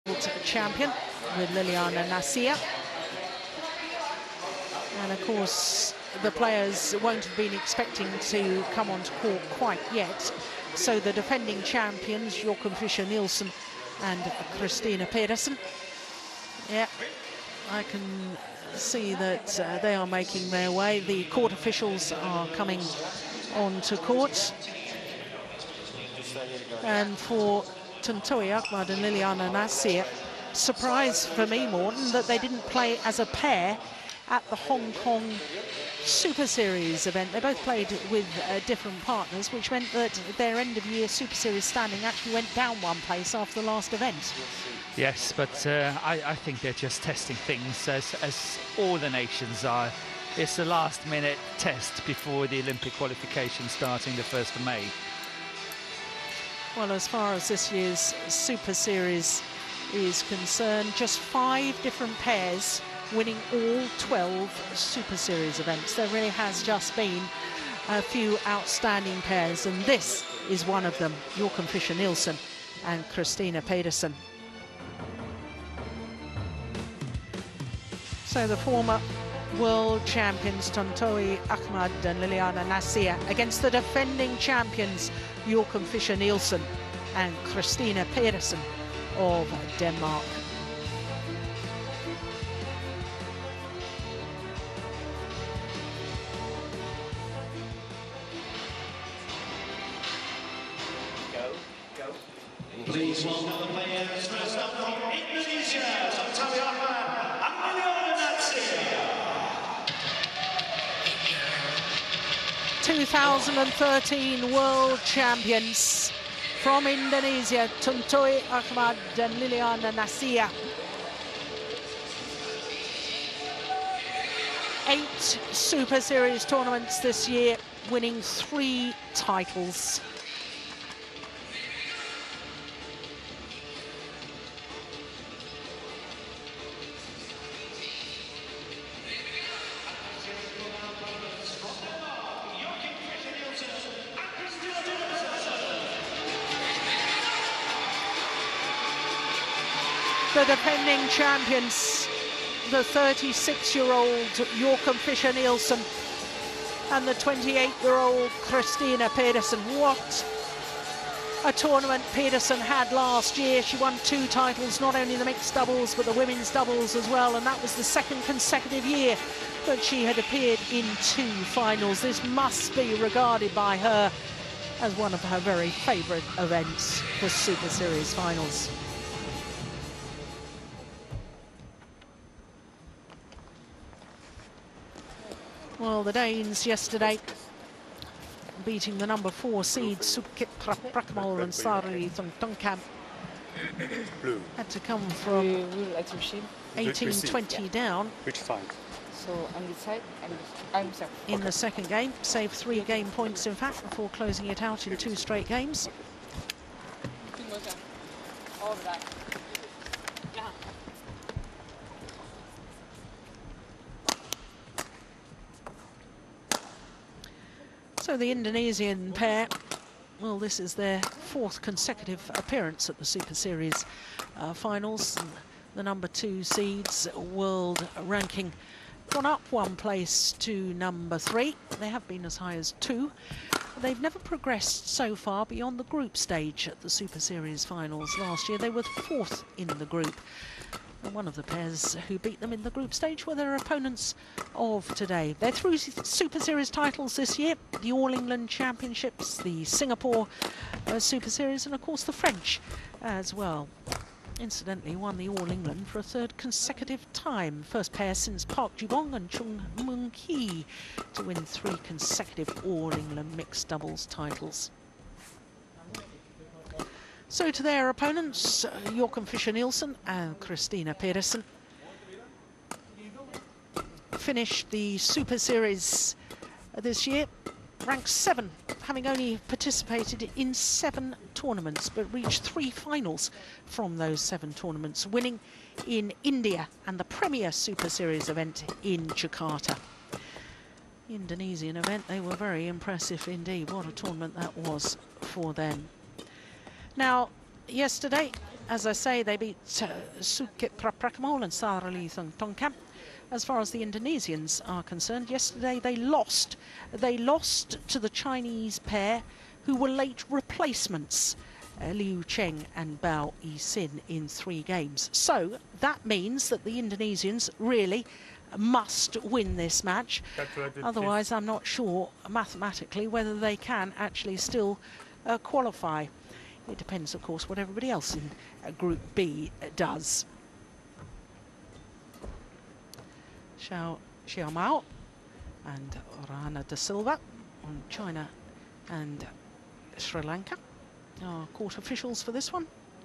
champion with Liliana Nasia. And of course, the players won't have been expecting to come onto court quite yet. So the defending champions, Jochen Fischer-Nielsen and Christina Pedersen. Yeah, I can see that they are making their way. The court officials are coming onto court. And for Tontowi Ahmad and Liliana Nasia, surprise for me, Morten, that they didn't play as a pair at the Hong Kong Super Series event. They both played with different partners, which meant that their end-of-year Super Series standing actually went down one place after the last event. Yes, but I think they're just testing things, as all the nations are. It's the last-minute test before the Olympic qualification starting the 1st of May. Well, as far as this year's Super Series is concerned, just 5 different pairs winning all 12 Super Series events. There really has just been a few outstanding pairs, and this is one of them, Jochen Fischer-Nielsen and Christina Pedersen. So the former world champions Tontowi Ahmad and Liliana Nasia against the defending champions Jochen Fischer-Nielsen and Christina Pedersen of Denmark. Please welcome the players. First up from Indonesia, Tontowi Ahmad and Liliana Nasia. 2013 world champions from Indonesia, Tontowi Ahmad and Liliana Nasia. 8 Super Series tournaments this year, winning 3 titles. The defending champions, the 36-year-old Jochen Fischer-Nielsen and the 28-year-old Christina Pedersen. What a tournament Pedersen had last year. She won 2 titles, not only the mixed doubles but the women's doubles as well, and that was the 2nd consecutive year that she had appeared in 2 finals. This must be regarded by her as one of her very favourite events for Super Series finals. Well, the Danes yesterday beating the number 4 seed Suchitra Prakmal and Sari Thongthongkam. Had to come from 18-20 down. Which side? So on this side, I'm sorry. In the second game, saved 3 game points in fact before closing it out in 2 straight games. So the Indonesian pair, well, this is their 4th consecutive appearance at the Super Series finals. The number 2 seeds, world ranking, gone up 1 place to number 3. They have been as high as 2. They've never progressed so far beyond the group stage at the Super Series finals. Last year they were 4th in the group. And one of the pairs who beat them in the group stage were their opponents of today. They're through Super Series titles this year, the All England Championships, the Singapore Super Series, and of course the French as well. Incidentally, won the All England for a 3rd consecutive time. First pair since Park Ju-bong and Chung Moon-hee to win 3 consecutive All England mixed doubles titles. So to their opponents, Jochen Fischer-Nielsen and Christina Pedersen. Finished the Super Series this year, ranked 7, having only participated in 7 tournaments, but reached 3 finals from those 7 tournaments, winning in India and the Premier Super Series event in Jakarta. The Indonesian event, they were very impressive indeed. What a tournament that was for them. Now, yesterday, as I say, they beat Sukip Praprakamol and Sarali Tongkamp. As far as the Indonesians are concerned, yesterday they lost. They lost to the Chinese pair who were late replacements, Liu Cheng and Bao Yi-sin, in 3 games. So that means that the Indonesians really must win this match. Otherwise, I'm not sure mathematically whether they can actually still qualify. It depends, of course, what everybody else in Group B does. Xiao Mao and Rana da Silva on China and Sri Lanka are court officials for this one.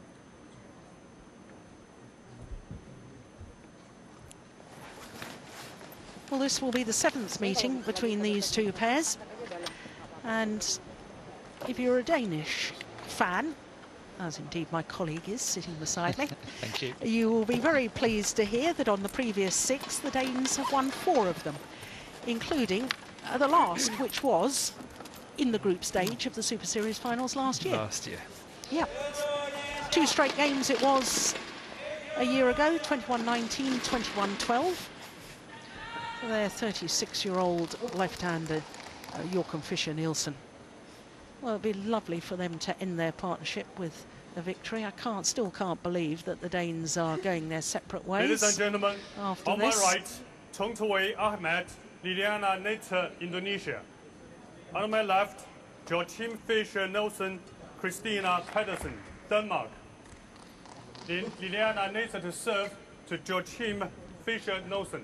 Well, this will be the 7th meeting between these 2 pairs, and if you're a Danish fan, as indeed my colleague is sitting beside me, Thank you. You will be very pleased to hear that on the previous 6, the Danes have won 4 of them, including the last, which was in the group stage of the Super Series finals last year. Last year. Yeah. 2 straight games it was a year ago, 21-19, 21-12. For their 36-year-old left-handed Joachim Fischer-Nielsen. Well, it'd be lovely for them to end their partnership with a victory. I still can't believe that the Danes are going their separate ways. Ladies and gentlemen, after on this. my right, Tongtawai Ahmed, Liliana Nater, Indonesia. On my left, Joachim Fischer-Nielsen, Christina Pedersen, Denmark. Liliana Nater to serve to Joachim Fischer-Nielsen.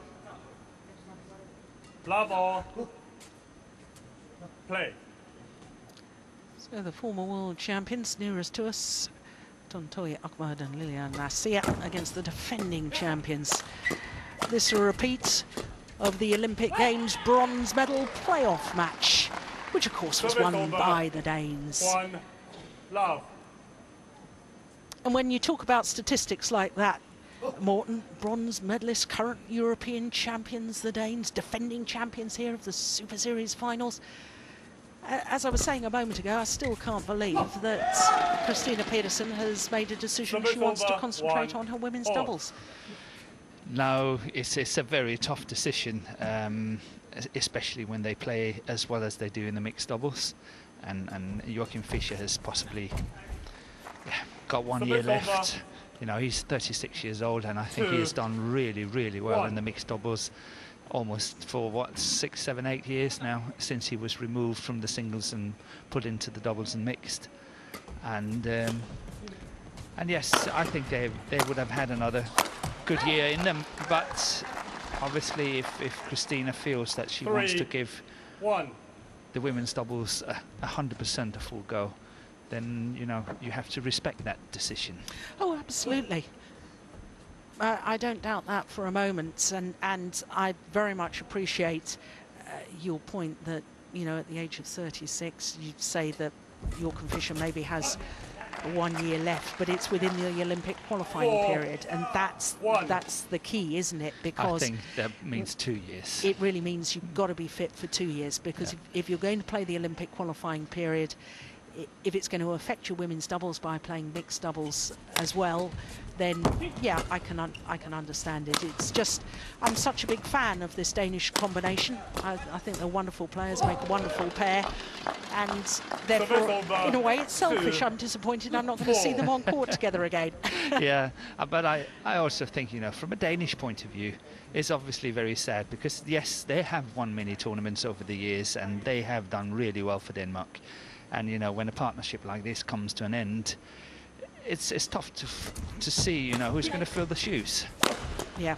Love all. Play. So the former world champions nearest to us, Tontowi Ahmed and Lilian Nasir, against the defending champions. This a repeat of the Olympic Games bronze medal playoff match, which of course was won by the Danes. 1 love. And when you talk about statistics like that, Morten, bronze medalists, current European champions, the Danes, defending champions here of the Super Series finals. As I was saying a moment ago, I still can't believe that Christina Pedersen has made a decision she wants to concentrate on her women's doubles. No, it's a very tough decision, especially when they play as well as they do in the mixed doubles. And Joachim Fischer has possibly got 1 year left. You know, he's 36 years old, and I think he has done really, really well in the mixed doubles. Almost for what, 6, 7, 8 years now since he was removed from the singles and put into the doubles and mixed. And yes, I think they would have had another good year in them. But obviously, if Christina feels that she wants to give the women's doubles 100% a full go, then you know you have to respect that decision. Oh, absolutely. I don't doubt that for a moment, and I very much appreciate your point that, you know, at the age of 36, you'd say that Joachim Fischer maybe has 1 year left, but it's within the Olympic qualifying period, and that's the key, isn't it? Because I think that means 2 years. It really means you've got to be fit for 2 years, because if you're going to play the Olympic qualifying period, if it's going to affect your women's doubles by playing mixed doubles as well, then yeah, I can understand it. It's just, I'm such a big fan of this Danish combination. I think they're wonderful players, make a wonderful pair, and therefore, in a way, it's selfish. I'm disappointed I'm not going to see them on court together again. Yeah, but I also think, you know, from a Danish point of view, it's obviously very sad because, yes, they have won many tournaments over the years and they have done really well for Denmark. And, you know, when a partnership like this comes to an end, it's tough to see, you know, who's going to fill the shoes. Yeah.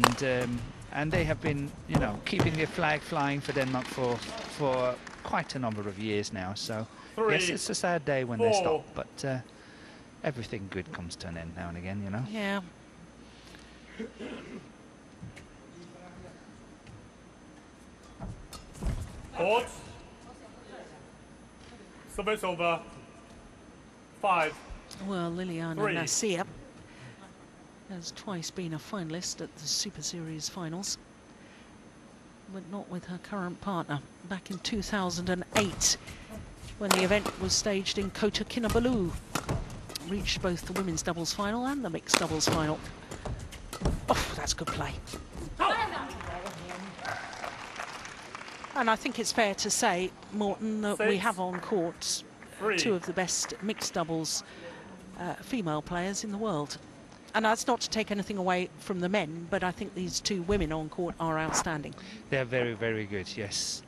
And they have been, you know, keeping their flag flying for Denmark for quite a number of years now. So, yes, it's a sad day when they stop, but everything good comes to an end now and again, you know. Yeah. Court. Service over. 5. Well, Liliana Nasir has twice been a finalist at the Super Series finals, but not with her current partner. Back in 2008, when the event was staged in Kota Kinabalu, reached both the women's doubles final and the mixed doubles final. Oh, that's good play. And I think it's fair to say, Morten, that we have on court two of the best mixed doubles female players in the world. And that's not to take anything away from the men, but I think these two women on court are outstanding. They're very, very good, yes.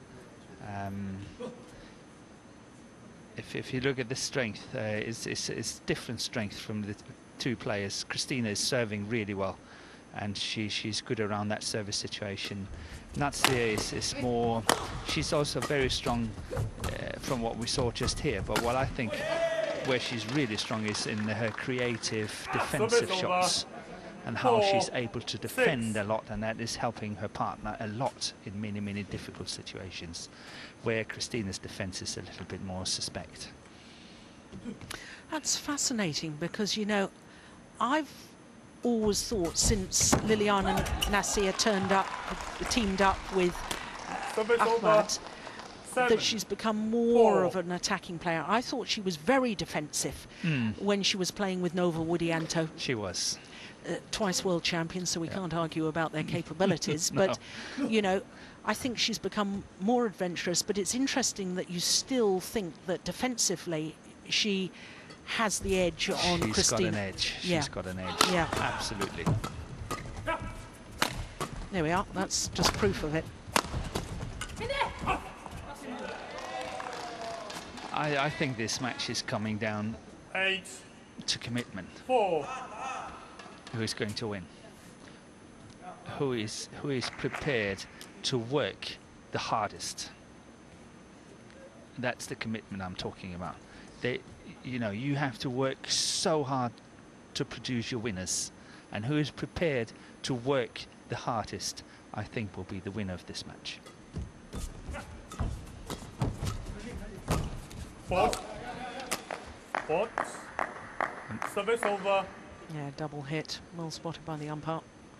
If you look at the strength, it's different strength from the two players. Christina is serving really well, and she's good around that service situation. Natsir is more, she's also very strong from what we saw just here, but what I think where she's really strong is in her creative defensive shots and how she's able to defend a lot, and that is helping her partner a lot in many, many difficult situations where Christina's defense is a little bit more suspect. That's fascinating because, you know, I've always thought since Liliana Natsir teamed up with Ahmad, that she's become more of an attacking player. I thought she was very defensive when she was playing with Nova Widianto. She was. Twice world champion, so we can't argue about their capabilities. But, you know, I think she's become more adventurous. But it's interesting that you still think that defensively she has the edge on Christina. She's got an edge. She's got an edge. Yeah. Absolutely. There we are. That's just proof of it. I think this match is coming down 8 to commitment. 4. Who is going to win? Who is prepared to work the hardest? That's the commitment I'm talking about. You know, you have to work so hard to produce your winners, and who is prepared to work the hardest, I think, will be the winner of this match. What? Service over. Yeah, double hit. Well spotted by the umpire.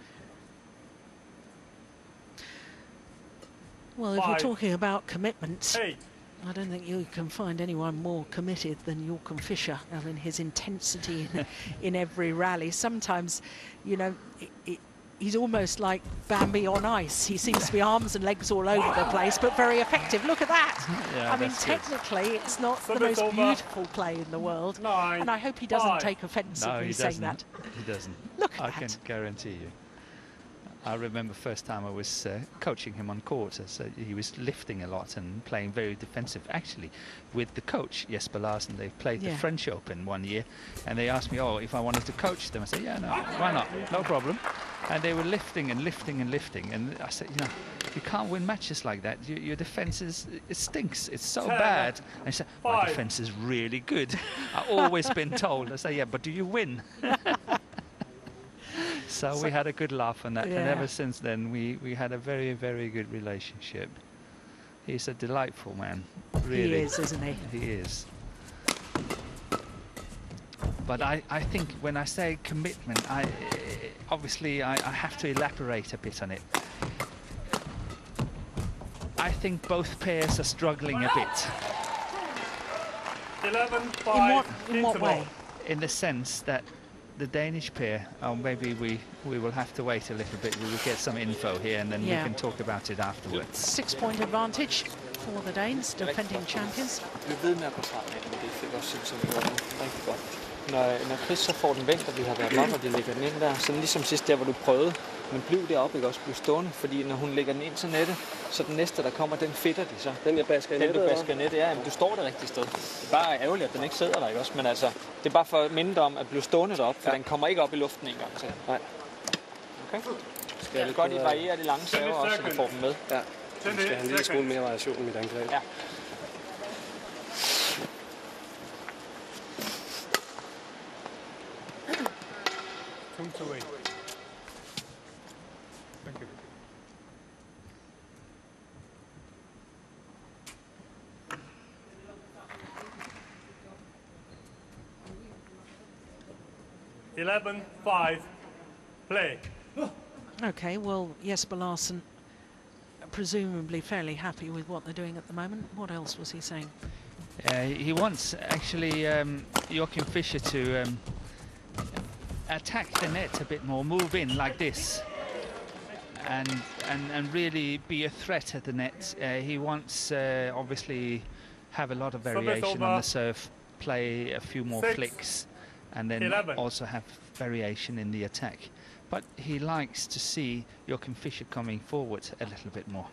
Well, if we're talking about commitment, 8. I don't think you can find anyone more committed than Jochen Fischer. I mean, his intensity in every rally. Sometimes, you know, he's almost like Bambi on ice. He seems to be arms and legs all over the place, but very effective. Look at that. Yeah, I mean, technically, it's not the most beautiful play in the world. 9, and I hope he doesn't take offence at me saying that. He doesn't. Look at I that. can guarantee you. I remember first time I was coaching him on court, so he was lifting a lot and playing very defensive. Actually, with the coach, Jesper Larsen, they played the French Open one year, and they asked me, if I wanted to coach them. I said, yeah, no, why not? No problem. And they were lifting and lifting and lifting. And I said, you know, you can't win matches like that. Your defense it stinks. It's so bad. And he said, my defense is really good. I've always been told. I say, yeah, but do you win? So we had a good laugh on that, and ever since then we had a very, very good relationship. He's a delightful man, really. He is, isn't he? He is. But I think when I say commitment, obviously I have to elaborate a bit on it. I think both pairs are struggling a bit. 11-5. In what way? In the sense that the Danish pair, maybe we will have to wait a little bit. We will get some info here, and then we can talk about it afterwards. 6-point advantage for the Danes, defending champions. Vi ved med på starten af, men det fik også simpelthen rigtig godt. Når Chris så får den vendt, og vi har været op, og de lægger den ind der, sådan ligesom sidst der, hvor du prøvede, men bliv deroppe, ikke også blive stående, fordi når hun lægger den ind til nettet, så den næste, der kommer, den fedter de så. Den jeg basker i nettet? Den du basker i nettet, ja, men du står det rigtige sted. Det er bare ærgerligt, at den ikke sidder der, ikke også, men altså, det er bare for at minde dig om at blive stående deroppe, for den kommer ikke op i luften en gang til. Nej. Okay? Det er godt, I varierer de lange server også, så vi får dem med. Ja, vi skal have en lille smule mere variation i mit angreb. Ja. Thank you. Play. Okay, well, Jesper Larsen presumably fairly happy with what they're doing at the moment. What else was he saying? He wants actually Joachim Fischer to attack the net a bit more, move in like this, and really be a threat at the net. He wants obviously have a lot of variation on the serve, play a few more flicks, and then 11. also have variation in the attack. But he likes to see Joachim Fischer coming forward a little bit more.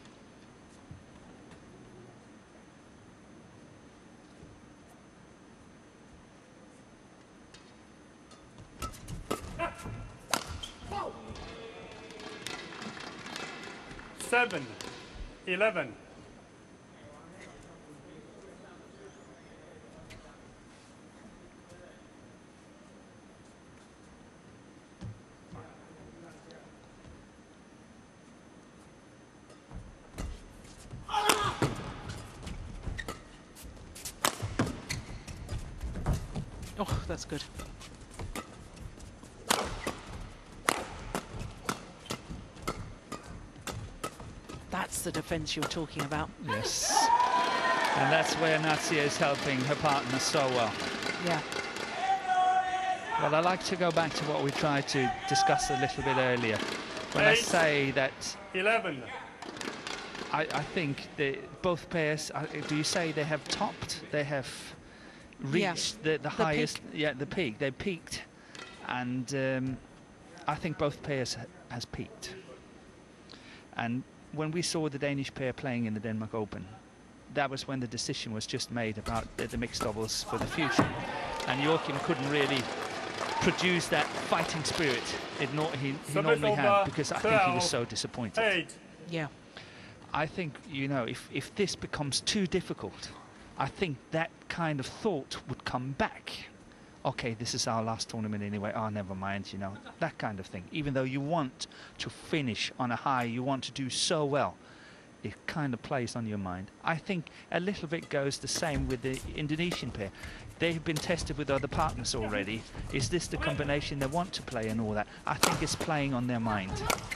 Seven, 11. Oh, that's good. That's the defence you're talking about. Yes. And that's where Natia is helping her partner so well. Yeah. Well, I like to go back to what we tried to discuss a little bit earlier. When I say that 11. I think both pairs, do you say they have topped? They have reached the highest, the peak. They peaked. And I think both pairs has peaked. And when we saw the Danish pair playing in the Denmark Open, that was when the decision was just made about the mixed doubles for the future. And Joachim couldn't really produce that fighting spirit he normally had, because I think he was so disappointed. 8. Yeah. I think, you know, if this becomes too difficult, I think that kind of thought would come back. Okay, this is our last tournament anyway. Oh, never mind, you know, that kind of thing. Even though you want to finish on a high, you want to do so well, it kind of plays on your mind. I think a little bit goes the same with the Indonesian pair. They've been tested with other partners already. Is this the combination they want to play and all that? I think it's playing on their mind.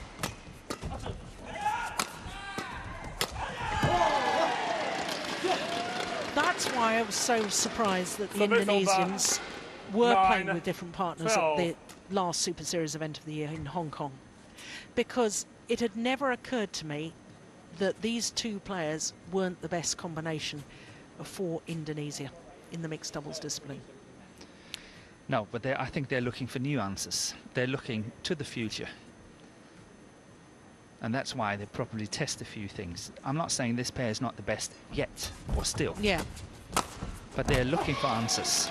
That's why I was so surprised that the Indonesians were playing with different partners at the last Super Series event of the year in Hong Kong. Because it had never occurred to me that these two players weren't the best combination for Indonesia in the mixed doubles discipline. No, but I think they're looking for new answers. They're looking to the future. And that's why they probably test a few things. I'm not saying this pair is not the best yet, or still. Yeah. But they're looking for answers.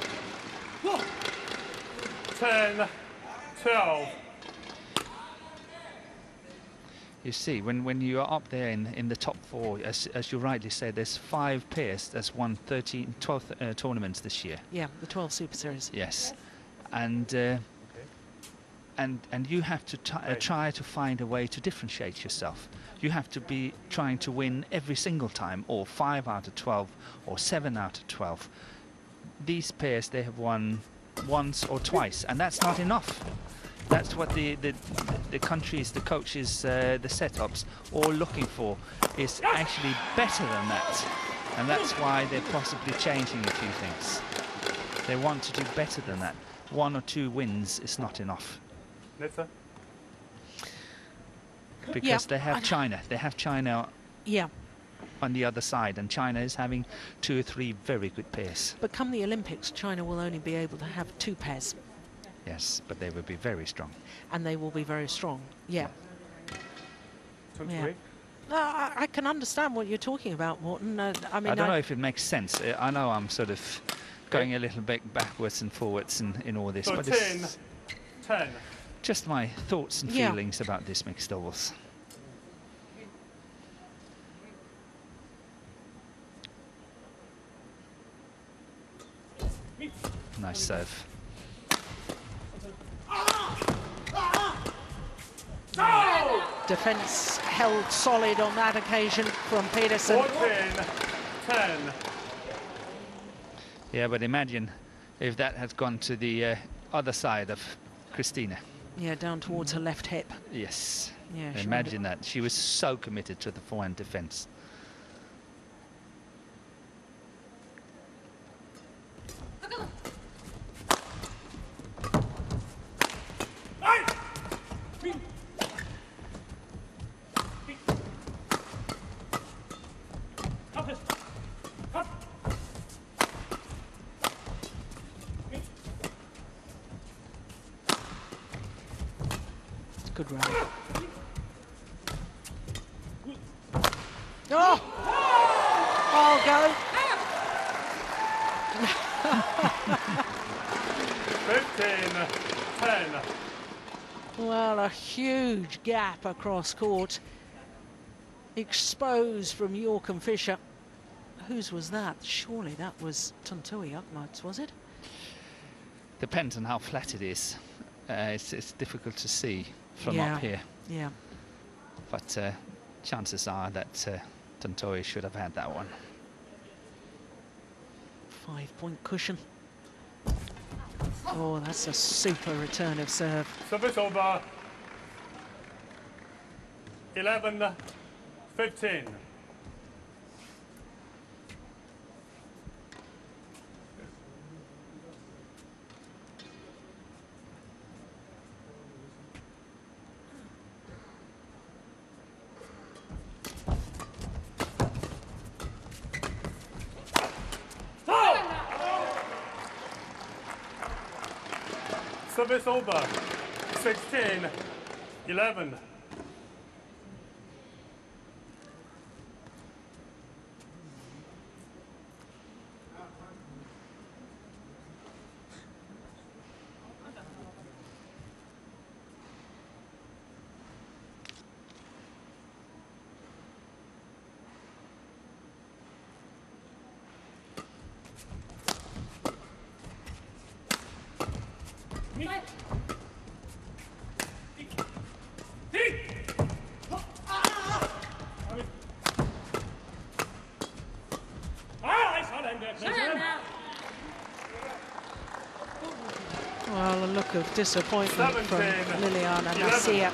10, 12. You see, when you are up there in the top four, as you rightly said, there's 5 pairs that's won 12 tournaments this year. Yeah, the 12 Super Series. Yes. And you have to try to find a way to differentiate yourself. You have to be trying to win every single time, or 5 out of 12, or 7 out of 12. These pairs, they have won once or twice, and that's not enough. That's what the countries, the coaches, the setups, all looking for, is actually better than that. And that's why they're possibly changing a few things. They want to do better than that. 1 or 2 wins is not enough. Because they have China. They have China on the other side, and China is having 2 or 3 very good pairs. But come the Olympics, China will only be able to have 2 pairs. Yes, but they will be very strong. And they will be very strong, yeah. 23. I can understand what you're talking about, Morten. I mean, I don't know if it makes sense. I know I'm sort of going a little bit backwards and forwards in all this, So but 10, it's 10. just my thoughts and feelings about this mixed doubles. Nice serve. Defence held solid on that occasion from Pedersen. 14, 10. Yeah, but imagine if that had gone to the other side of Christina. Yeah, down towards her left hip. Yes. Yeah, imagine that. She was so committed to the forehand defence. Good rally. Oh! I'll go. 15-10. Well, a huge gap across court. Exposed from Joachim Fischer. Whose was that? Surely that was Tontowi Ahmad's, was it? Depends on how flat it is. It's difficult to see from Yeah. up here. Yeah. But chances are that Tontowi should have had that one. 5-point cushion. Oh, that's a super return of serve. Service over. 11-15. Service over. 16-11. Well, a look of disappointment from 17, Liliana 11. Nasia.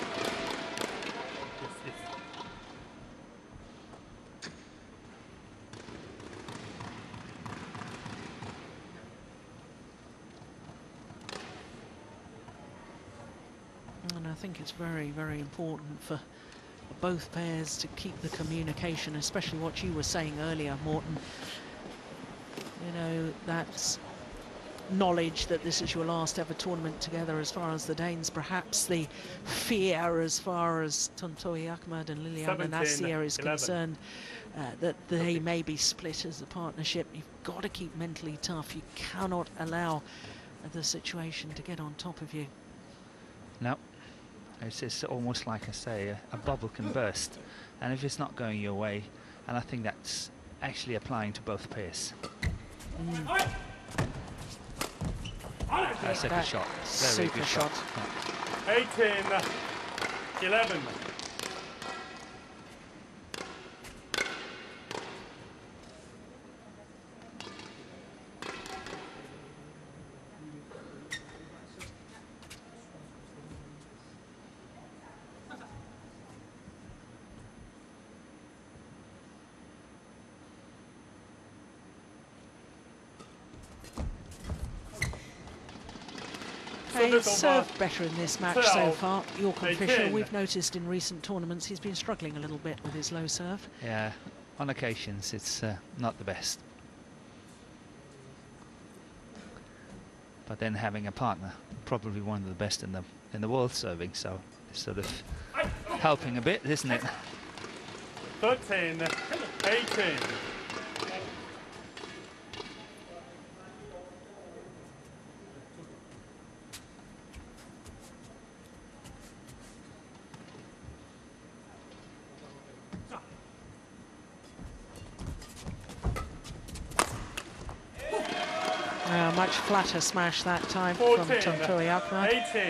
And I think it's very, very important for both pairs to keep the communication, especially what you were saying earlier, Morten. You know, that's knowledge that this is your last ever tournament together as far as the Danes, perhaps the fear as far as Tontowi Ahmad and Liliana 17, Nasia is 11. concerned, that they may be split as a partnership. You've got to keep mentally tough. You cannot allow the situation to get on top of you. No, it's almost like I say, a bubble can burst, and if it's not going your way, and I think that's actually applying to both pairs. That's a good shot. Very Super good shot. Yeah. 18-11. He's served better in this match so 12, far. Joachim 18. Fischer, we've noticed in recent tournaments he's been struggling a little bit with his low serve. Yeah, on occasions it's not the best. But then having a partner, probably one of the best in the world serving, so it's sort of helping a bit, isn't it? 13-18. Much flatter smash that time from Tontowi Ahmad. 18.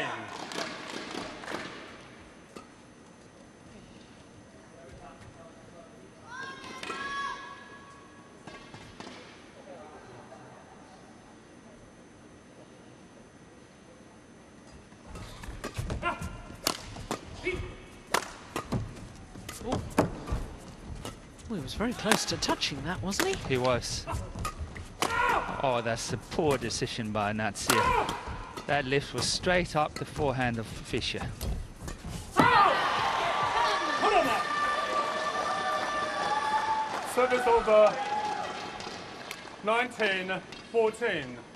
Well, he was very close to touching that, wasn't he? He was. Oh, that's a poor decision by Nasia. That lift was straight up the forehand of Fischer. Service over. 19-14.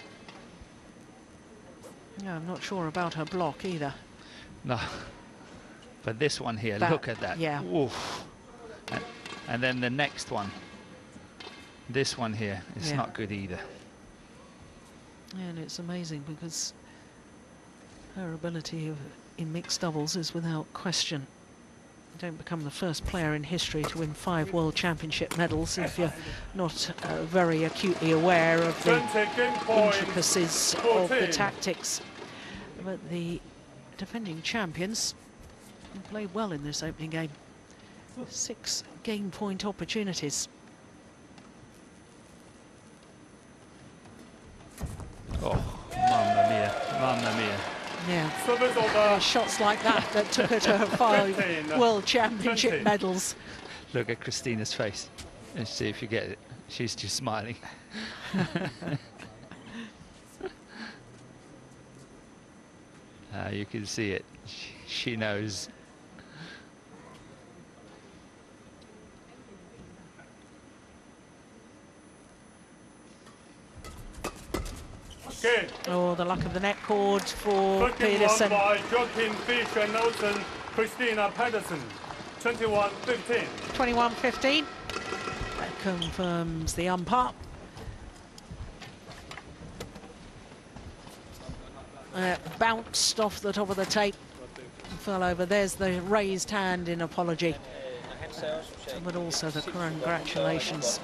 Yeah, I'm not sure about her block either. No, But this one here, That- look at that. yeah. Oof. And then the next one. This one here is Yeah. not good either. And it's amazing because her ability in mixed doubles is without question. You don't become the first player in history to win 5 World Championship medals if you're not very acutely aware of the 20 game points. intricacies of the 14. tactics. But the defending champions played well in this opening game. 6 game point opportunities. Oh, mamma mia, mamma mia. Yeah. Service over. Shots like that took her to her 5 15. World Championship 20. medals. Look at Christina's face and see if you get it. She's just smiling. You can see it. She knows. Game. Oh, the luck of the net cord for First game won Pedersen. by Joachim Fischer Nelson, Christina Pedersen. 21-15. 21-15. That confirms the umpire. Bounced off the top of the tape. Fell over. There's the raised hand in apology. But also the congratulations.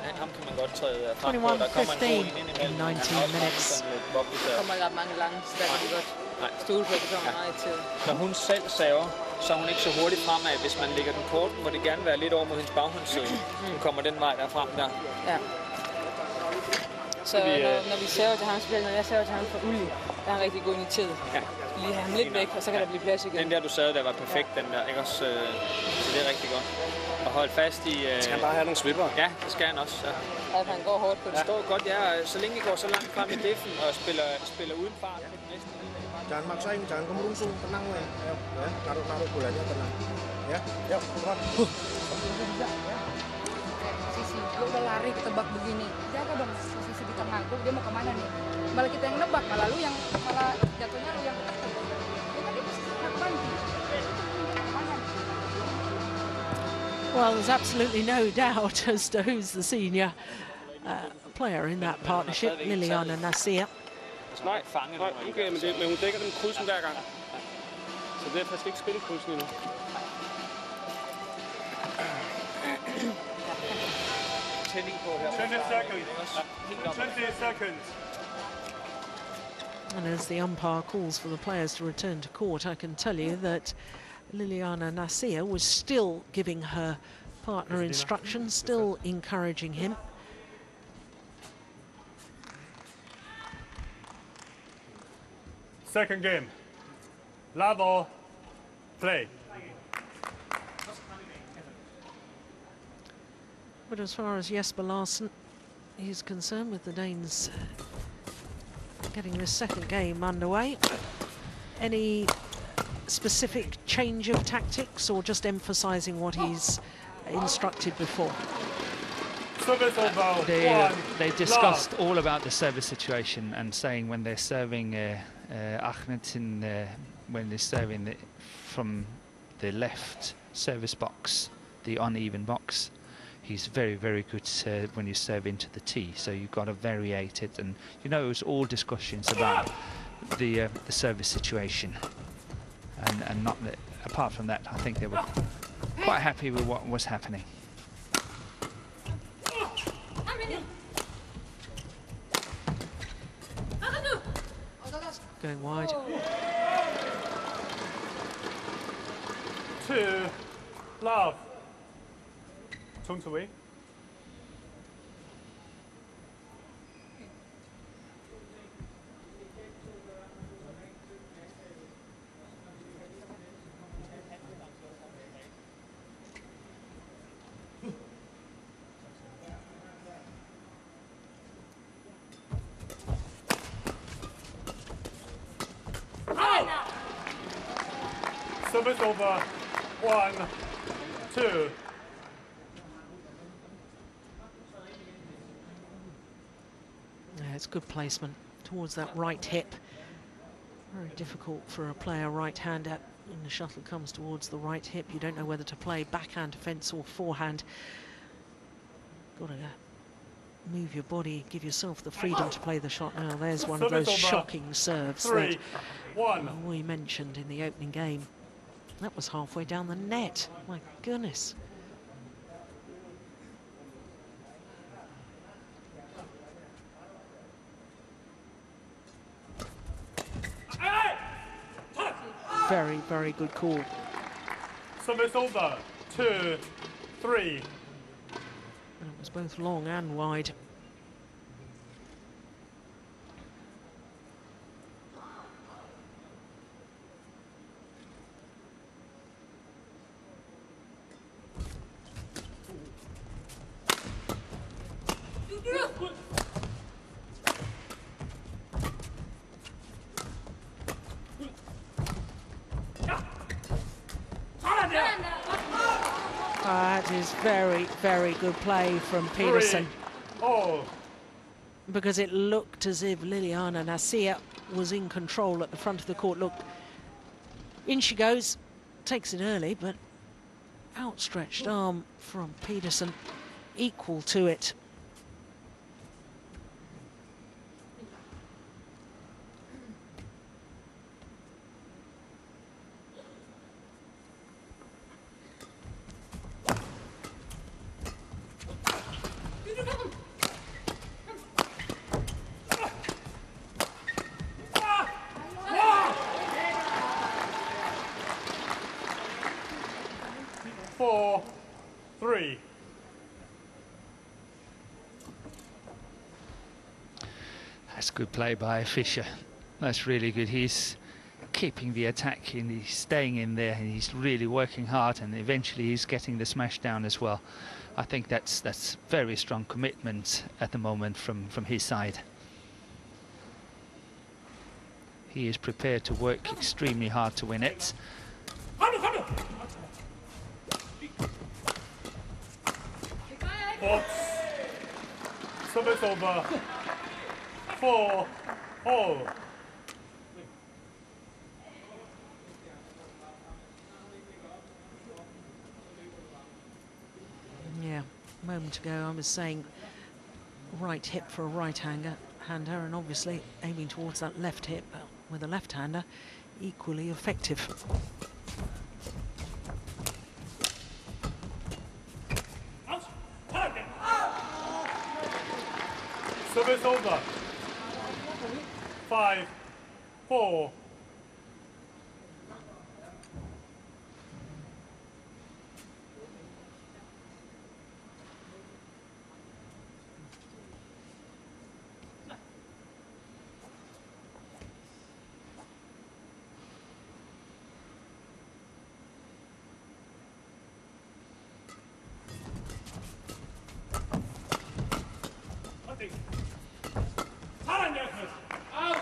21-15 in 19 minutes. kommer ret mange lange, så der kan vi godt stole på, at det kommer meget til. Når hun selv saver, så er hun ikke så hurtigt fremad. Hvis man lægger den kort, må det gerne være lidt over mod hendes baghåndsside. Hun kommer den vej der frem der. Ja. Så når vi server til ham, så bliver når jeg server til ham for Uli, der er han rigtig god initieret. Ja. Lige have ham lidt væk, og så kan der blive plads igen. Den der, du sad der, var perfekt, den der, ikke også? Så det er rigtig godt. Og hold fast i... Skal han bare have nogle svipper? Ja, det skal han også. Så. At han går hårdt på det. Det står godt, ja. Så længe I går så langt frem i defen og spiller uden fart på den næste. Jangan maksain, jangan kamu lungsung, tenang ya. Ayo, ya, naruh bolanya tenang. Ya, yuk, keluar. Sisi, lu udah lari ketebak begini, jaga dong posisi di tengah tuh, dia mau kemana nih? Malah kita yang nebak, malah lu yang malah jatuhnya lu yang dia kan dia pasti nak bantu. Kemana? Well, there's absolutely no doubt as to who's the senior player in that partnership, Liliana Nasir. Nej, okay, men hun dækker dem krydsen hver gang. Så derfor skal ikke spille krydsen endnu. Tænding på her. 20 seconds. 20 seconds. And as the umpire calls for the players to return to court, I can tell you that Liliana Nasir was still giving her partner instructions, still encouraging him. Second game. Level. Play. But as far as Jesper Larsen is concerned, with the Danes getting this second game underway, any specific change of tactics or just emphasising what he's instructed before? Service over. They discussed all about the service situation and saying when they're serving Ahmed when they're serving from the left service box, the uneven box, he's very, very good when you serve into the tee. So you've got to variate it, and you know it was all discussions about the service situation, and not that. Apart from that, I think they were quite happy with what was happening. Going wide. 2 love. 冲刺位。Service over. 1, 2. Yeah, it's good placement towards that right hip. Very difficult for a player right-hander when the shuttle comes towards the right hip, you don't know whether to play backhand defence or forehand. Got to move your body, give yourself the freedom to play the shot. Now there's one of those shocking serves that we mentioned in the opening game. That was halfway down the net. My goodness. Very, very good call. Service over. 2-3. It was both long and wide. That is very, very good play from Pedersen. Because it looked as if Liliana Nasia was in control at the front of the court. Look, in she goes, takes it early, but outstretched arm from Pedersen, equal to it. That's good play by Fischer. That's really good. He's keeping the attack and he's staying in there and he's really working hard, and eventually he's getting the smash down as well. I think that's very strong commitment at the moment from his side. He is prepared to work extremely hard to win it. Box. Service over. 4-all. Yeah, a moment ago I was saying right hip for a right-hander, and obviously aiming towards that left hip with a left-hander, equally effective. Service over. 5-4. Out.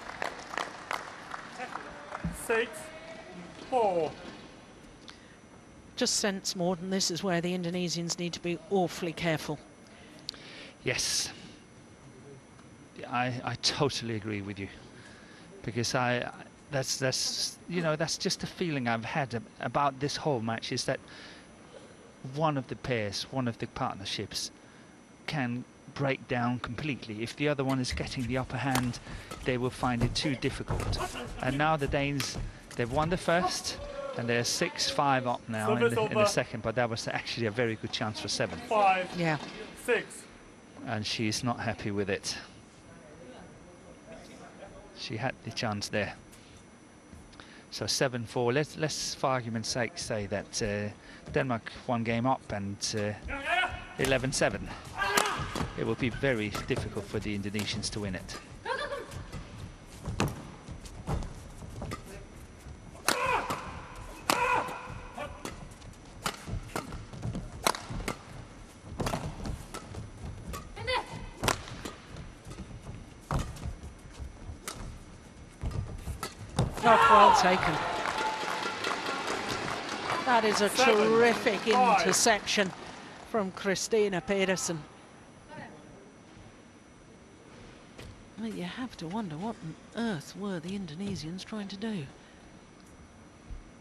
6-4. Just sense, Morten, this is where the Indonesians need to be awfully careful. Yes, I totally agree with you, because that's you know, that's just a feeling I've had about this whole match, is that one of the pairs, one of the partnerships can break down completely. If the other one is getting the upper hand, they will find it too difficult. And now the Danes, they've won the first and they're 6-5 up now in the second, but that was actually a very good chance for 7. 5. Yeah. 6. And she's not happy with it. She had the chance there. So 7-4. Let's for argument's sake say that Denmark 1 game up and 11-7. It will be very difficult for the Indonesians to win it. Well taken. That is a terrific interception from Christina Pedersen. Well, you have to wonder what on earth were the Indonesians trying to do.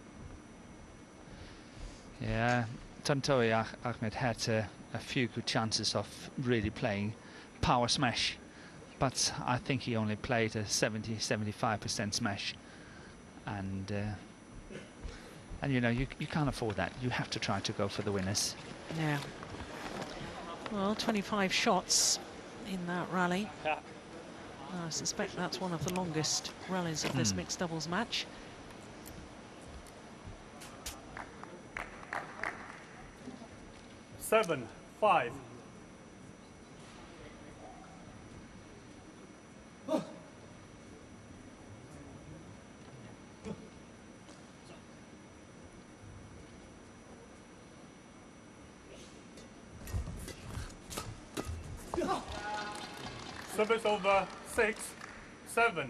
Yeah, Tontowi Ahmed had a few good chances of really playing power smash, but I think he only played a 70–75% smash, and you know, you can't afford that. You have to try to go for the winners. Yeah. Well, 25 shots in that rally. I suspect that's one of the longest rallies of this mixed doubles match. Seven, 5. Service over 6, 7.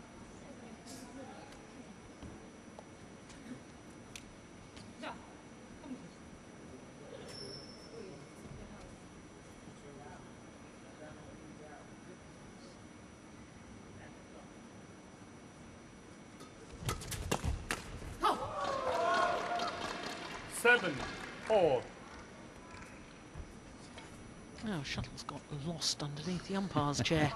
Seven, 4. Oh, shuttle's got lost underneath the umpire's chair.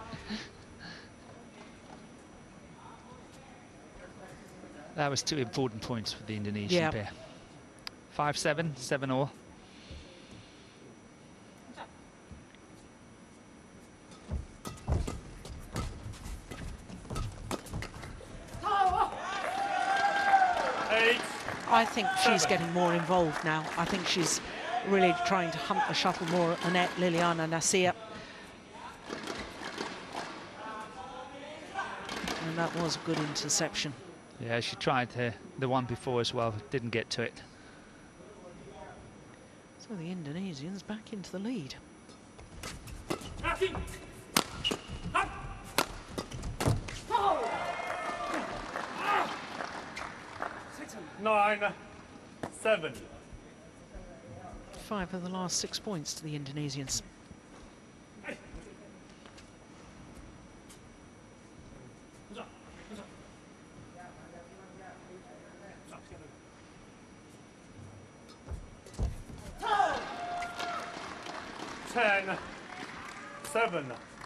That was 2 important points for the Indonesian pair. 5-7, 7-all. I think she's getting more involved now. I think she's really trying to hunt the shuttle more, Annette Liliana Nasir. And that was a good interception. Yeah, she tried the one before as well, didn't get to it. So the Indonesians back into the lead. 9, 7. 5 of the last 6 points to the Indonesians. Ten, 7.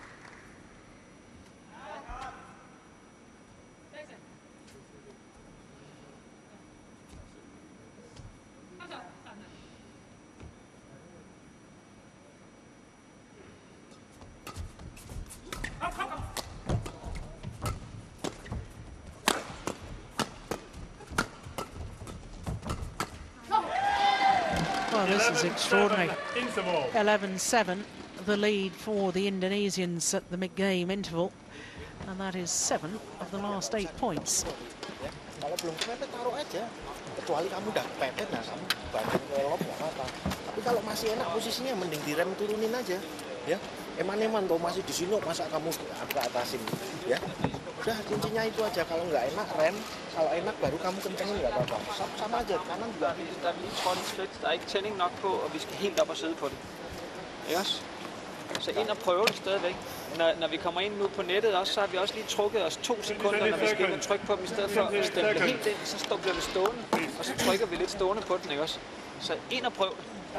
Well, this is extraordinary. 11-7, the lead for the Indonesians at the mid-game interval, and that is 7 of the last 8 points. Kalau belum kepepet taruh aja, kecuali kamu udah kepepet, nah kamu banting ke lop nggak apa-apa. Tapi kalau masih enak posisinya, mending direm turunin aja, ya. Eman-eman tuh masih di sini, masa kamu ke atasin, ya. Udah kuncinya itu aja. Kalau nggak enak rem, kalau enak baru kamu kencengin nggak apa-apa. Sama aja, kanan juga. Der er lige trådt et skridt, der er ikke tænding nok på, og vi skal helt op og sidde på det. Ikke også? Så ind og prøve det stadigvæk. Når vi kommer ind nu på nettet også, så har vi også lige trukket os 2 sekunder, når vi skal ind og trykke på dem, i stedet for at stemple helt ind, så bliver vi stående, og så trykker vi lidt stående på den, ikke også? Så ind og prøv det. Ja.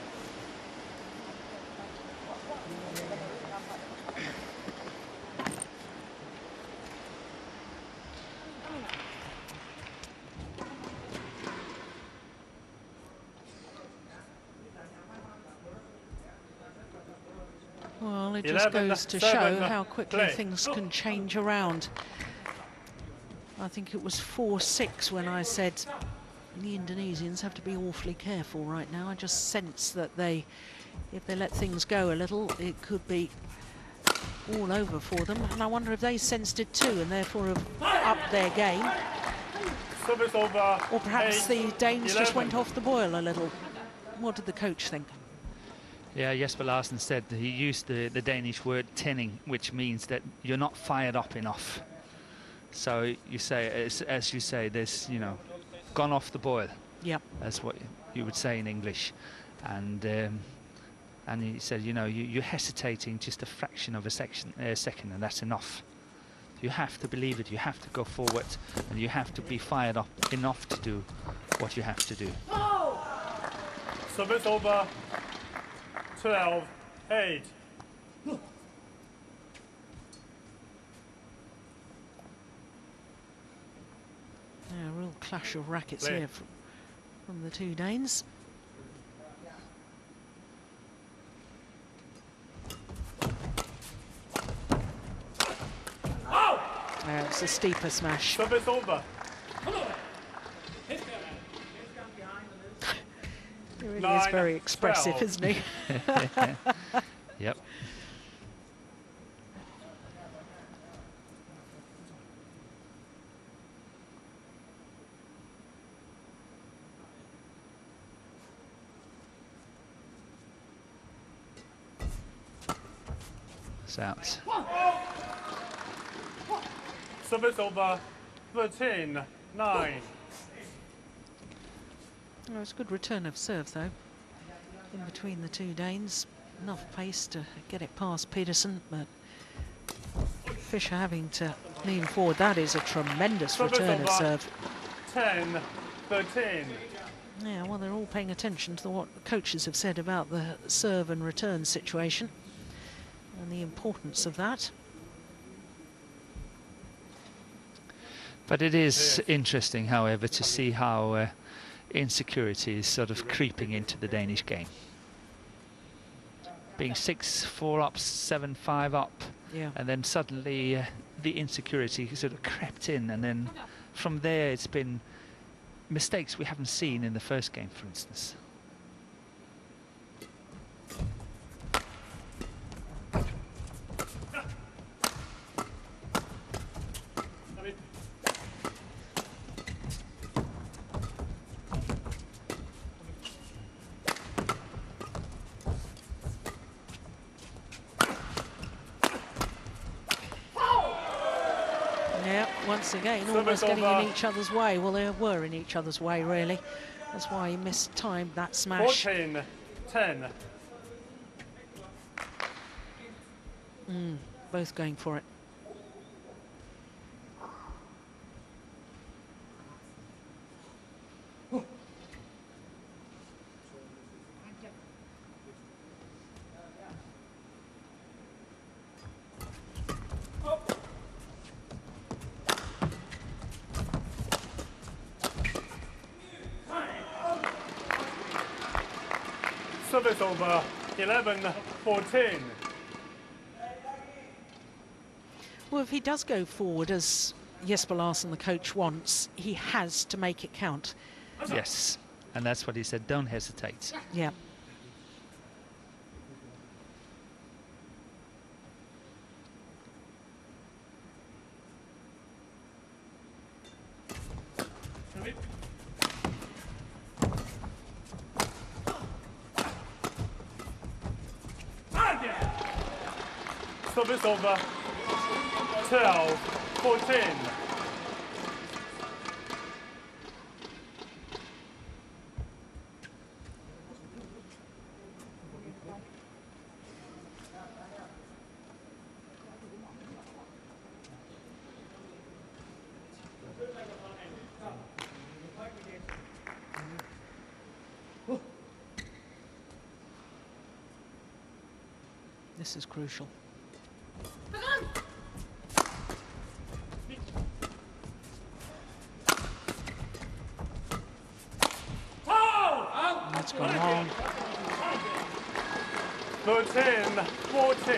Well, it just goes to show how quickly things can change around. I think it was 4-6 when I said the Indonesians have to be awfully careful right now. I just sense that if they let things go a little, it could be all over for them. And I wonder if they sensed it too and therefore have upped their game. Or perhaps the Danes just went off the boil a little. What did the coach think? Yeah, Jesper Larsen said that he used the Danish word tænding, which means that you're not fired up enough. So you say, as you say, there's, you know, gone off the boil. Yep. That's what you would say in English. And he said, you know, you're hesitating just a fraction of a second, and that's enough. You have to believe it, you have to go forward, and you have to be fired up enough to do what you have to do. Service over. 12-8. Yeah, a real clash of rackets here from the two Danes. It's a steeper smash. Service over. He really is very expressive, 12. isn't he? Yep. It's out. Service over. 13-9. Oh, it's a good return of serve, though, in between the two Danes. Enough pace to get it past Peterson, but Fischer having to lean forward. That is a tremendous return of serve. 10-13. Yeah, well, they're all paying attention to what the coaches have said about the serve and return situation and the importance of that. But it is interesting, however, to see how insecurity is sort of creeping into the Danish game. Being 6-4 up, 7-5 up, yeah, and then suddenly the insecurity sort of crept in, and then from there it's been mistakes we haven't seen in the first game, for instance. Once again, almost getting in each other's way. Well, they were in each other's way, really. That's why he mistimed that smash. 14-10. Both going for it. Service over. 11-14. Well, if he does go forward, as Jesper Larsen, the coach, wants, he has to make it count. Yes, and that's what he said, don't hesitate. Yeah. Service over. 12-14. This is crucial. That's gone long. 13-14.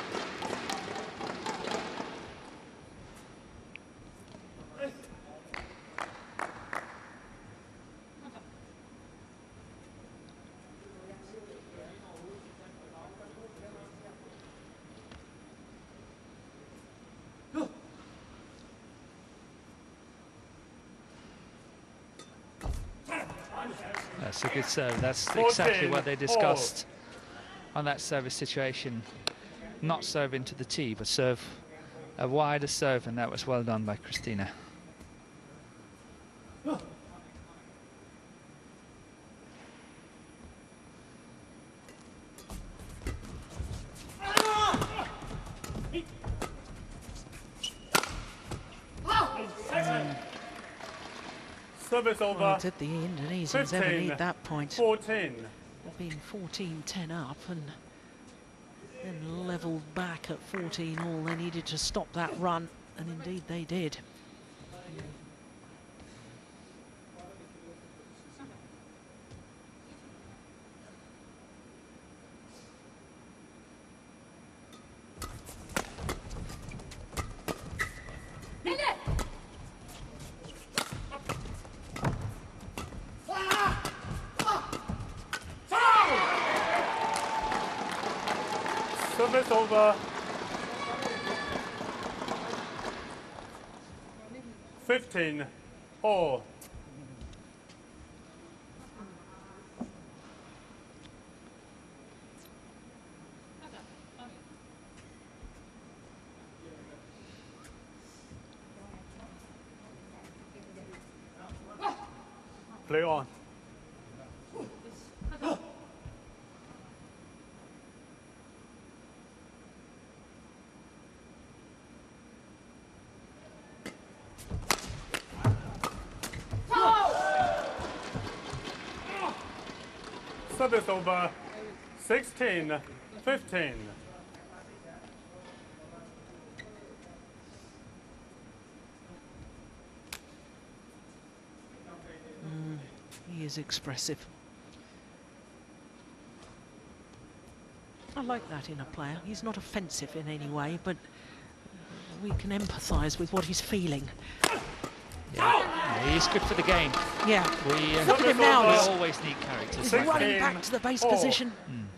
That's a good serve. That's exactly what they discussed on that service situation. Not serve into the tee, but serve a wider serve, and that was well done by Christina. Service over. Well, did the Indonesians ever need that point? 14. They've been 14-10 up and then levelled back at 14 all. They needed to stop that run, and indeed they did. Service over. 15 all. Play on. Service over. 16-15. He is expressive. I like that in a player. He's not offensive in any way, but we can empathise with what he's feeling. Yeah, he's good for the game. Yeah. We, look at him now. We always need characters. He's running back to the base position.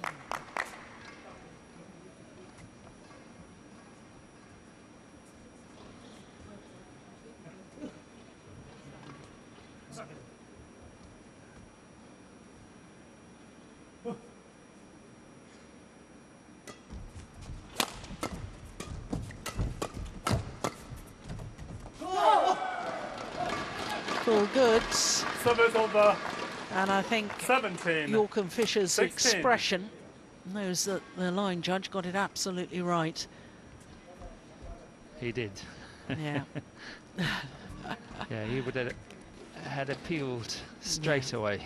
All goods. Service over. And I think 17. York and Fisher's 16. expression knows that the line judge got it absolutely right. He did. Yeah. Yeah, he would have had appealed straight away.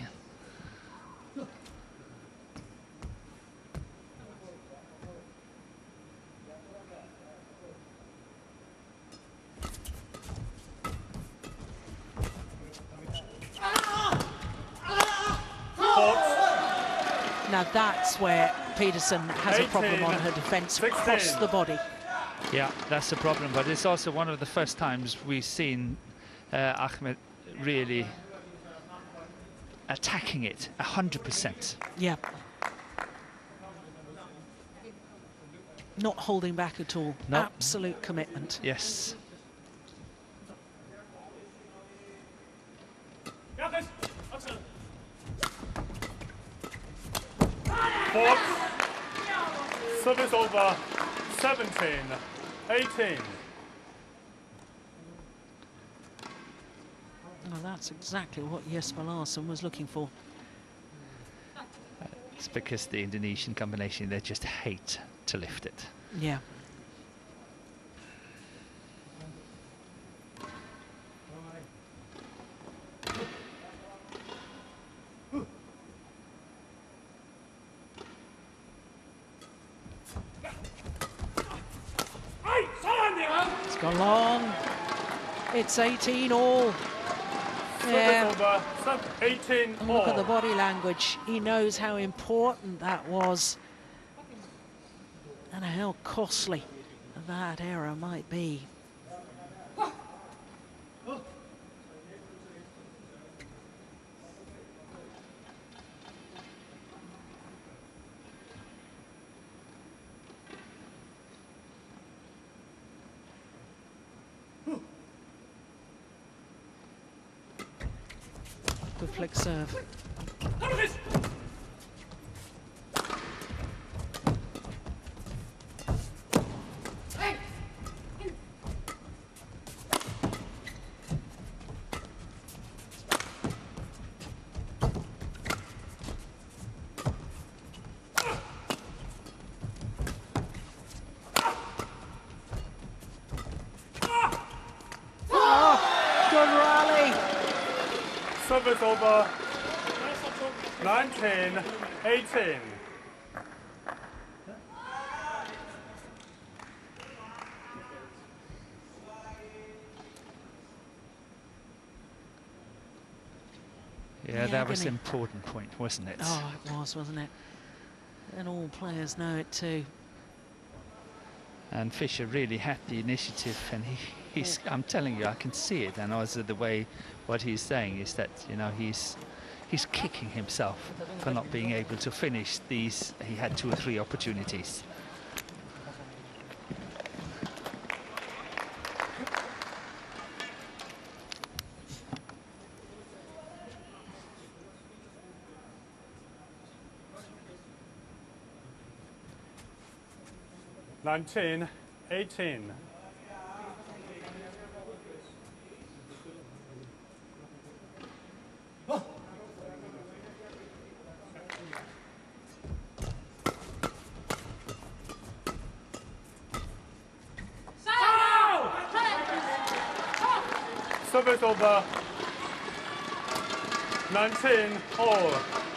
Now that's where Peterson has a problem on her defence, across the body. Yeah, that's the problem, but it's also one of the first times we've seen Ahmed really attacking it 100%. Yeah. Not holding back at all. No. Absolute commitment. Yes. Fourth. Service over. 17-18. Well, that's exactly what Jesper Larsson was looking for. It's because the Indonesian combination, they just hate to lift it. Yeah. It's gone long. It's 18 all. Yeah. Over. 18 And all. look at the body language. He knows how important that was and how costly that error might be. Good flick serve. Service over. 19-18. Yeah, that was an important point, wasn't it? Oh, it was, wasn't it? And all players know it too. And Fischer really had the initiative, and he's I'm telling you, I can see it. And also the way what he's saying is that, you know, he's kicking himself for not being able to finish these. He had 2 or 3 opportunities. Nineteen, 18. Service over. 19 all.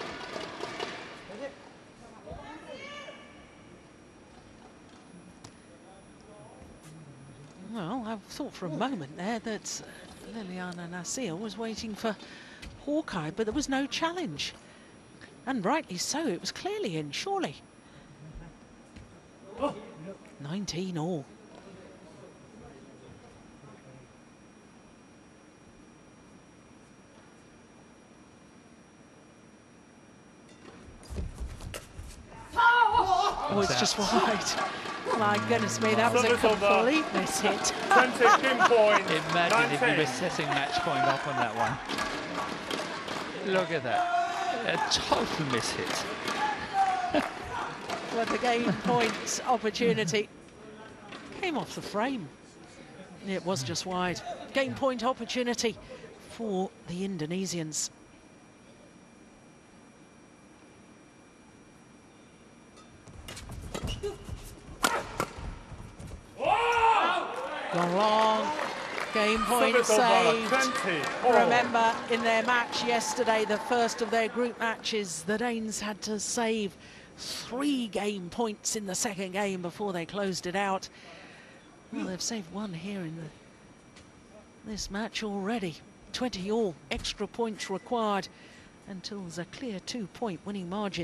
Well, I thought for a moment there that Liliana Nassir was waiting for Hawkeye, but there was no challenge. And rightly so, it was clearly in, surely. 19 all. Oh, it's just wide. My goodness me, that was a complete miss hit. Imagine if he was setting match point up on that one. Look at that. A total miss hit. Well, the game point opportunity came off the frame. It was just wide. Game point opportunity for the Indonesians. Gone long. Game point saved. Remember, in their match yesterday, the first of their group matches, the Danes had to save 3 game points in the second game before they closed it out. Well, they've saved 1 here in this match already. 20 all, extra points required until there's a clear 2-point winning margin.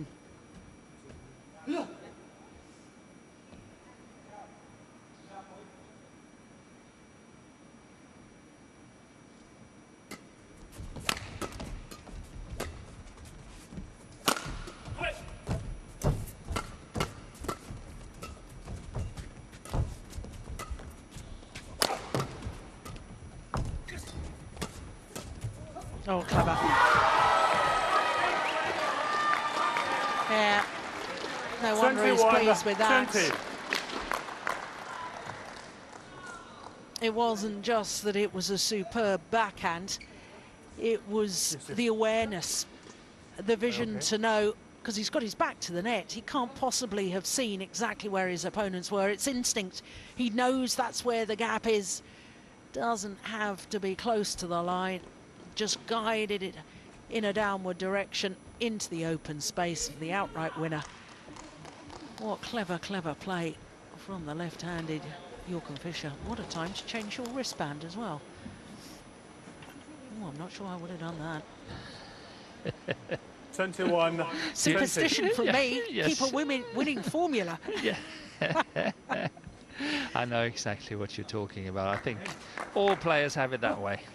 Oh, clever. Yeah, no wonder he's pleased with that. 20. It wasn't just that it was a superb backhand, it was the awareness, the vision to know, because he's got his back to the net, he can't possibly have seen exactly where his opponents were. It's instinct. He knows that's where the gap is. Doesn't have to be close to the line. Just guided it in a downward direction into the open space of the outright winner. What clever, clever play from the left-handed Joachim Fischer. What a time to change your wristband as well. Oh, I'm not sure I would have done that. 21. Superstition from me. Yes. Keep a winning formula. Yeah. I know exactly what you're talking about. I think all players have it that way.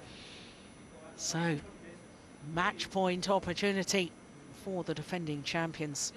So, match point opportunity for the defending champions.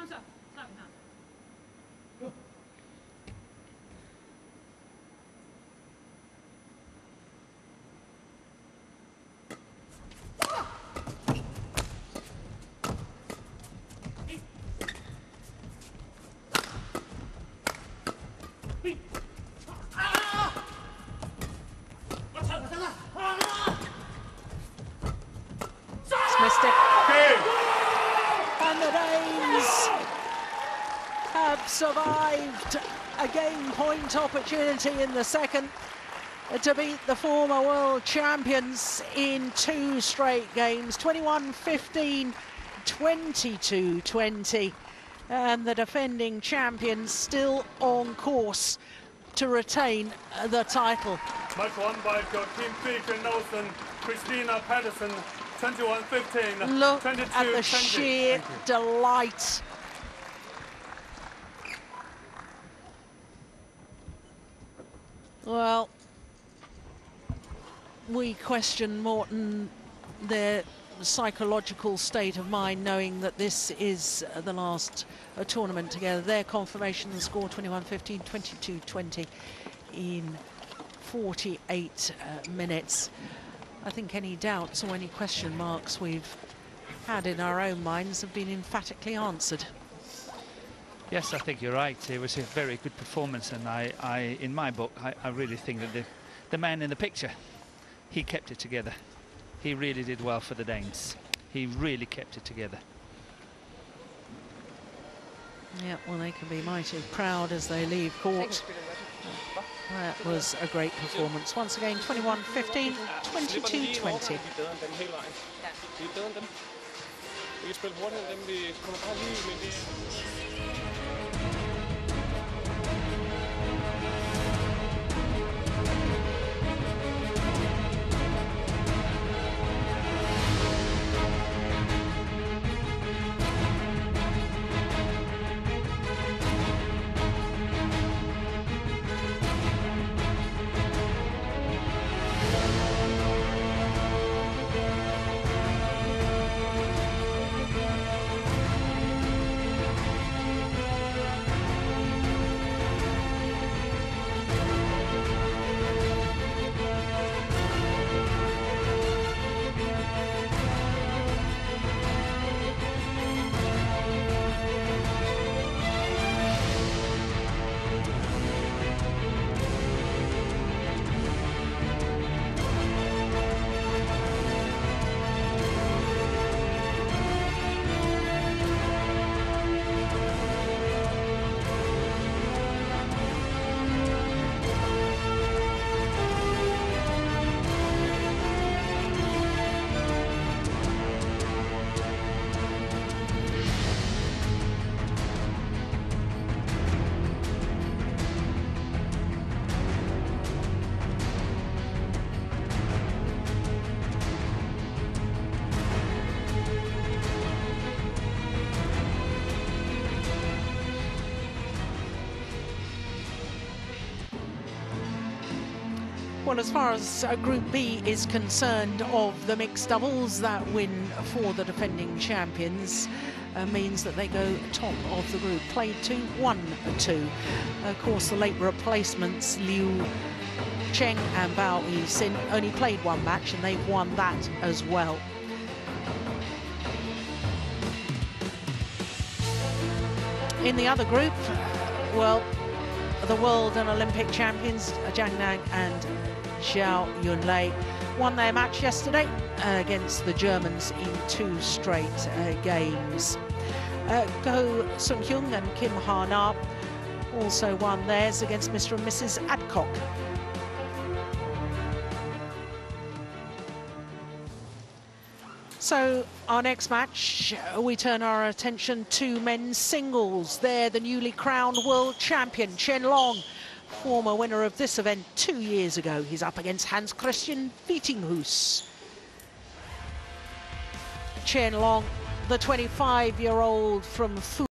Missed it. And the Danes have survived a game point opportunity in the second to beat the former world champions in 2 straight games. 21-15 22-20. And the defending champions still on course to retain the title. Match won by Joachim Fischer-Nielsen, Christina Pedersen, 21-15. Look at the sheer delight. Well, we question Morton, their psychological state of mind, knowing that this is the last tournament together. Their confirmation score 21-15, 22-20 in 48 minutes. I think any doubts or any question marks we've had in our own minds have been emphatically answered. Yes, I think you're right. It was a very good performance, and I in my book, I really think that the man in the picture, he kept it together. He really did well for the Danes. He really kept it together. Yeah, well, they can be mighty proud as they leave court. That was a great performance. Once again, 21-15, 22-20. Well, as far as Group B is concerned of the mixed doubles, that win for the defending champions means that they go top of the group. Played 2, won 2. Of course, the late replacements, Liu Cheng and Bao Yi-sin, only played 1 match, and they've won that as well. In the other group, well, the world and Olympic champions, Zhang Nan and Zhao Yunlei, won their match yesterday against the Germans in 2 straight games. Go Sung-hyun and Kim Ha-na also won theirs against Mr. and Mrs. Adcock. So our next match, we turn our attention to men's singles. There, the newly crowned world champion, Chen Long, former winner of this event 2 years ago. He's up against Hans Christian Wittinghus. Chen Long, the 25-year-old from Fu